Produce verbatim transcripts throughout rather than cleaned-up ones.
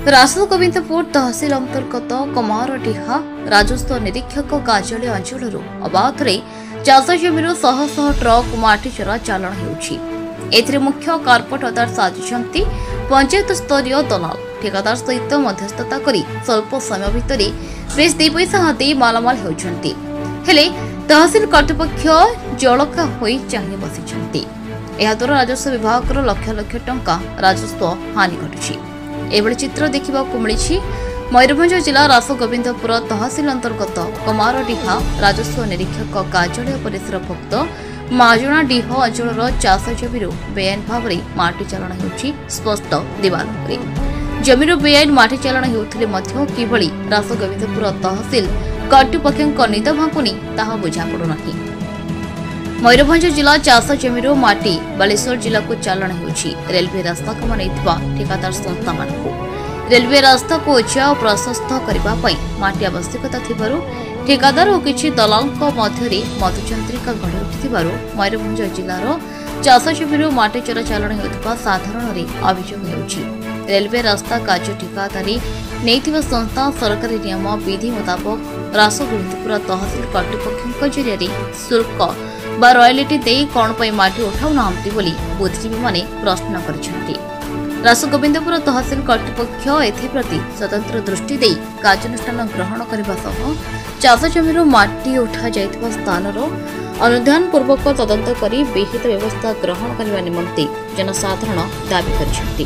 रासगोविंदपुर तहसिल अंतर्गत कमारडीहा राजस्व निरीक्षक कार्यालय अंचल अबाध चाष जमीर शह शह ट्रक माटी चोरा चालाण हो मुख्य कार्पेट अदार साजिंट पंचायत स्तरीय दलाल ठेकादार सहित मध्यस्थता कर स्वल्प समय भितर बेस दि पैसा हाथी मालामाल होती तहसिल कर्तृपक्ष जलका हो चाह बसी द्वारा राजस्व विभाग लक्ष लक्ष टंका राजस्व हानि घटी एभली चित्र देखा मिली मयूरभंज जिला रासगोविंदपुर तहसिल अंतर्गत कमारडीहा राजस्व निरीक्षक कार्यालय परिसरभुक्त माजुणाडीह अंचल चाष जमीर बेआईन भाव में माटी चालाण हो स्पष्ट दिवार जमीर बेआईन माटी चालाण होते किभली रासगोविंदपुर तहसिल कर्तृपक्ष निद भांकुनी ताहा बुझा पड़ुना। मयूरभंज जिला चाष जमीर माटी बालेश्वर जिला को चालाण हो रेलवे रास्ता काम नहीं ठेकादार संस्था मान रेलवे रास्ता को उच्चा और प्रशस्त करने माटी आवश्यकता थिबारु ठेकादार और किछि दलाल मध्य मधुचंद्रिका गढ़ी उठिथिबारु मयूरभंज जिलार चाष जमीर माटी चोरा चालाण होता साधारण अभियोग होउछि। रेलवे रास्ता कार्य ठेकादारी नैथिबा संस्था सरकारी नियम विधि मुताबक रासगोविंदपुर तहसिल कर्तृपक्ष जरिए शुल्क बा रॉयल्टी दे कौन पर माटी उठाऊ ना बुद्धिजीवी माने प्रश्न कर रासगोविंदपुर तहसिल कर्तृपक्ष एप्रति स्वतंत्र दृष्टि दे कार्यानुष्ठान ग्रहण करने सह चाष जमीर माटी उठा जाइथिबा स्थानर अनुधान पूर्वक तदंत कर विहित व्यवस्था ग्रहण करने निमंते जनसाधारण दाबी कर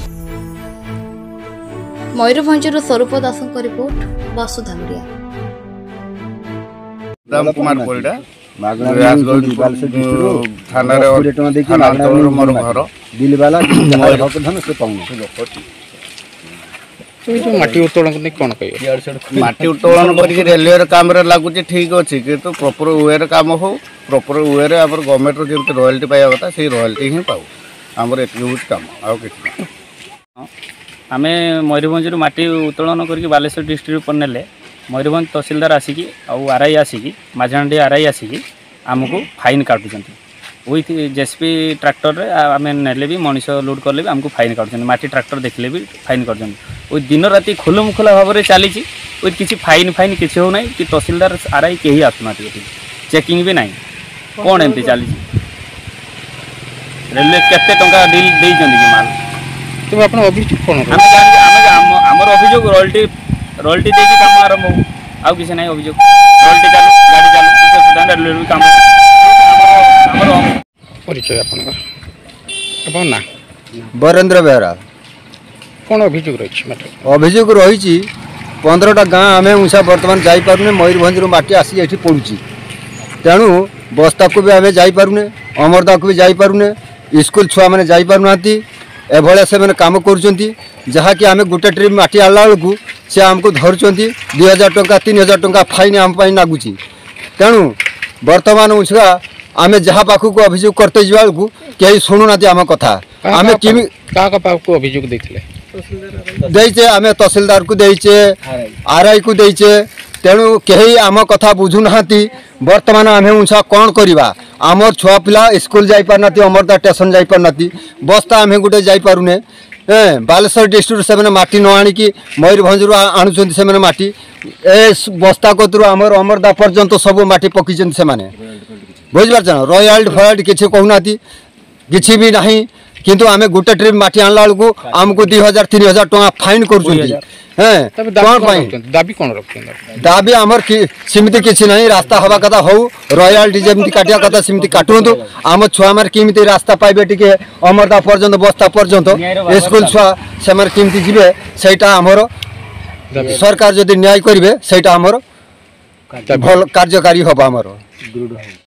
मयूरभंजर स्वरूप दास रिपोर्ट वसुधा मीडिया। राम कुमार परिडा मोर घर दिलवाला माटी उत्तोलन कौन कह माटी उत्तोलन कर रेलवे काम लगुच ठीक अच्छे किंतु प्रॉपर वे काम हो प्रॉपर वे गवर्नमेंट जमी रॉयल्टी पाइबा कथा से रॉयल्टी ही पाऊ आमर ये काम आउ कि आम मयूरभंज माटी उत्तोलन करके बालेश्वर डिस्ट्रिक्ट पर नेले मयूरभंज तहसिलदार आसिकी आउ आरआई आसिकी माझाणी आरआई आसिकी आमको फाइन काटुंट विथ जेसीपी ट्रैक्टर आम नेले भी मनीष लोड कले भी आमको फाइन काटुंट माटी ट्रैक्टर देखले भी फाइन कर दिन राति खुलमुखुला भाव में चली विथ किसी फाइन फाइन किसी हो ना कि तहसिलदार आरआई कहीं आसुना चेकिंग भी ना कौन एमती चली रेलवे केते टंका डील देइछन कि माल तो अपन अभियोग कोन आमर अभियोग रॉयल्टी रॉयल्टी देकी काम आरंभ हो आउ किसी ना अभियोग रॉयल्टी चालू गाड़ी चालू किसी सुधान रेलवे काम आमर परिचय अपन अपन ना बरेंद्र बेहरा कौन अभियोग रही अभियोग रही पंद्रहटा गाँ आम उषा बर्तमान जापे मयूरभंज माटी आसी ये पड़ुची तेणु बस्ता को भी आम जापे अमरदा को भी जापे स्कूल छुआ मैंने जापार एभलिया से मैंने कम करा कि आम गोटे ट्रिप माटी आला बेलू से आमको धरुंच दुई हजार टंका तीन हजार टंका फाइन आम लगुच तेणु बर्तमान उषा आम जहाँ पाखक अभियोग करते जा बेलू कहीं शुणुना आम कथा आम किमी अभियोग देचे आम तहसिलदार को देचे आरआई को देचे तेणु कहीं आम कथा बुझुना बर्तमान आम उषा कौन करवा आमर छुआ पिला स्कूल जापारना अमरदा स्टेशन जापारना बस्ता आम गोटे जापारुने बालेश्वर डिस्ट्रिक्ट से माटी न आणिकी मयूरभंज आणुंट से माटी ए बस्ता कतरू आमर अमरदा पर्यंत सब माटी पकी से बुझीपार रॉयल्टी फॉयल्टी किसी कहूना किसी भी ना किंतु आम गोटे ट्रिप माटी आणला बेलू आमको दुई हजार तीन हजार टका फाइन कर दाबी कौन दाबी आमर सेमती किसी ना रास्ता हवा कथा हो रॉयल्टी जमी काटा कथा सेमती काटुंतु आम छुआ मैंने केमी रास्ता पाइबे टे अमरदा पर्यंत बस्ता पर्यंत स्कूल छुआ से केमती जीवे सहीटा आमर सरकार जदि न्याय करेंगे सहीटा आमर भल कार्यकारी हम आमर।